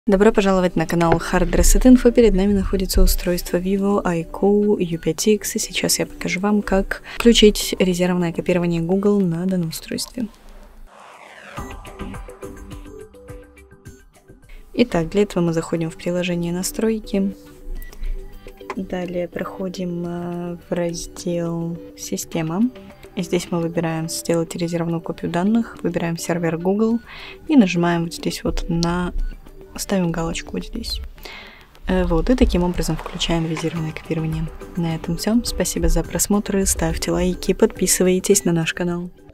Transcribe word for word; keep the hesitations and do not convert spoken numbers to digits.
Добро пожаловать на канал Hard Reset Info. Перед нами находится устройство Vivo ай кью ю пять икс, и сейчас я покажу вам, как включить резервное копирование Google на данном устройстве. Итак, для этого мы заходим в приложение «Настройки». Далее проходим в раздел «Система». И здесь мы выбираем «Сделать резервную копию данных», выбираем сервер Google и нажимаем вот здесь вот на... Ставим галочку вот здесь. Вот, и таким образом включаем резервное копирование. На этом все. Спасибо за просмотр. Ставьте лайки, подписывайтесь на наш канал.